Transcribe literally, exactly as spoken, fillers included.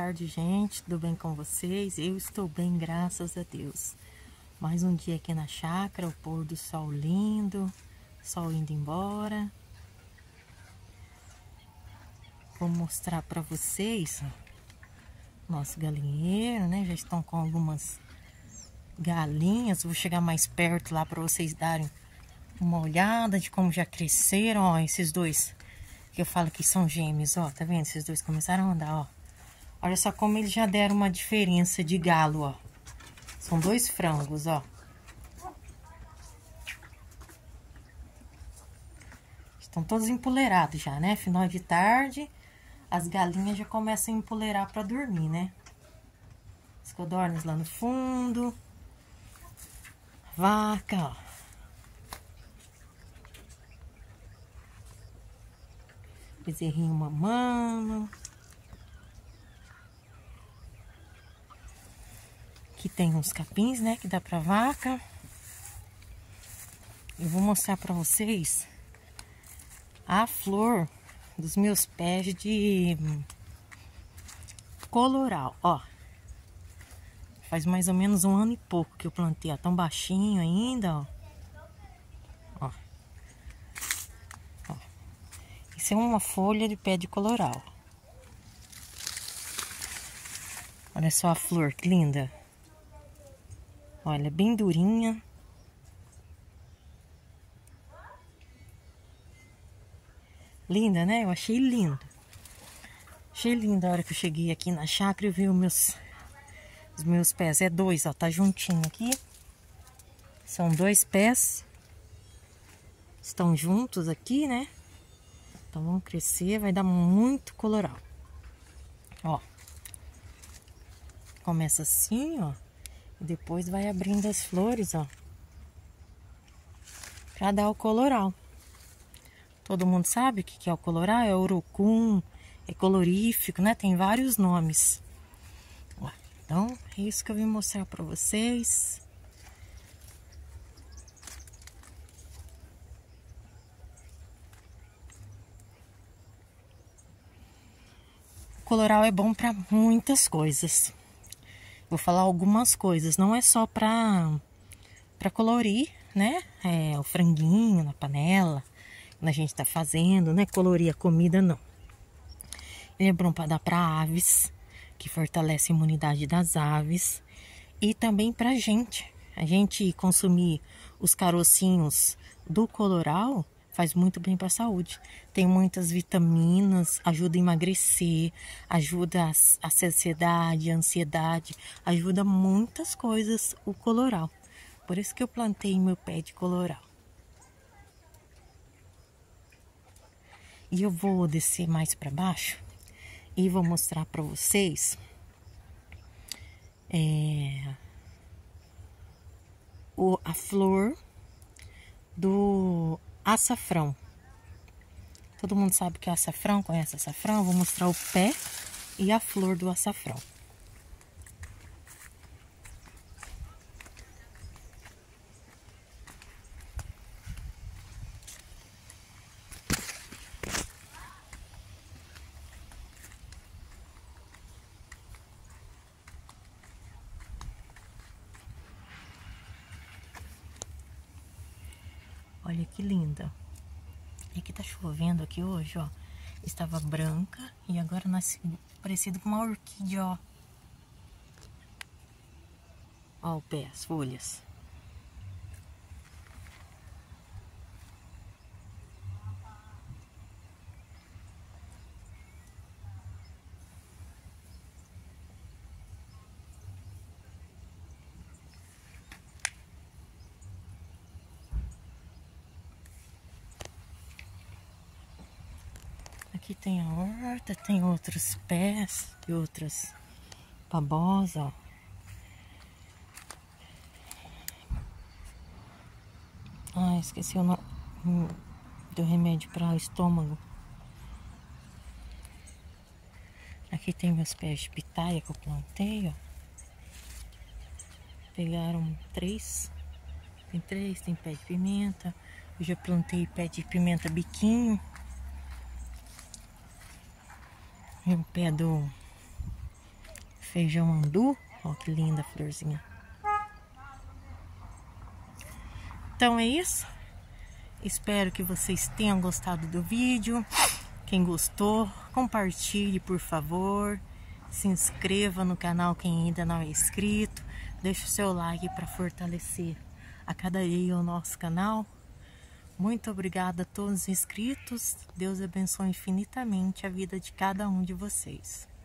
tarde, gente. Tudo bem com vocês? Eu estou bem, graças a Deus. Mais um dia aqui na chácara, o pôr do sol lindo, sol indo embora. Vou mostrar para vocês ó, nosso galinheiro, né? Já estão com algumas galinhas. Vou chegar mais perto lá para vocês darem uma olhada de como já cresceram. Ó, esses dois que eu falo que são gêmeos, ó, tá vendo? Esses dois começaram a andar, ó. Olha só como eles já deram uma diferença de galo, ó. São dois frangos, ó. Estão todos empoleirados já, né? Final de tarde, as galinhas já começam a empoleirar pra dormir, né? As codornas lá no fundo. Vaca, ó. Bezerrinho mamando. Aqui tem uns capins, né, que dá pra vaca. Eu vou mostrar pra vocês a flor dos meus pés de coloral, ó. Faz mais ou menos um ano e pouco que eu plantei, ó, tão baixinho ainda, ó. Ó. Ó. Isso é uma folha de pé de coloral. Olha só a flor, que linda. Olha, bem durinha. Linda, né? Eu achei lindo. Achei lindo a hora que eu cheguei aqui na chácara e vi os meus, os meus pés. É dois, ó, tá juntinho aqui. São dois pés. Estão juntos aqui, né? Então vão crescer, vai dar muito coloral. Ó. Começa assim, ó. E depois vai abrindo as flores, ó. Pra dar o coloral. Todo mundo sabe o que é o coloral? É urucum, é colorífico, né? Tem vários nomes. Ó, então, é isso que eu vim mostrar pra vocês. O coloral é bom pra muitas coisas. Vou falar algumas coisas. Não é só pra, pra colorir, né? É, o franguinho na panela, quando a gente tá fazendo, né? Colorir a comida, não. Ele é bom para dar para aves, que fortalece a imunidade das aves. E também pra gente. A gente consumir os carocinhos do coloral faz muito bem para a saúde. Tem muitas vitaminas, ajuda a emagrecer, ajuda a, a saciedade, a ansiedade, ajuda muitas coisas o coloral. Por isso que eu plantei meu pé de coloral. E eu vou descer mais para baixo e vou mostrar para vocês é, o, a flor do açafrão. Todo mundo sabe que é açafrão, conhece açafrão? Eu vou mostrar o pé e a flor do açafrão. Olha que linda. E aqui tá chovendo aqui hoje, ó. Estava branca e agora nasceu parecido com uma orquídea, ó. Ó o pé, as folhas. Aqui tem a horta, tem outros pés e outras babosas, ó. Ah, esqueci o nome do remédio para o estômago. Aqui tem meus pés de pitaia que eu plantei, ó. Pegaram três. Tem três, tem pé de pimenta. Eu já plantei pé de pimenta biquinho. E o pé do feijão andu. Ó, que linda florzinha. Então é isso. Espero que vocês tenham gostado do vídeo. Quem gostou, compartilhe, por favor. Se inscreva no canal quem ainda não é inscrito. Deixe o seu like para fortalecer a cada dia o nosso canal. Muito obrigada a todos os inscritos. Deus abençoe infinitamente a vida de cada um de vocês.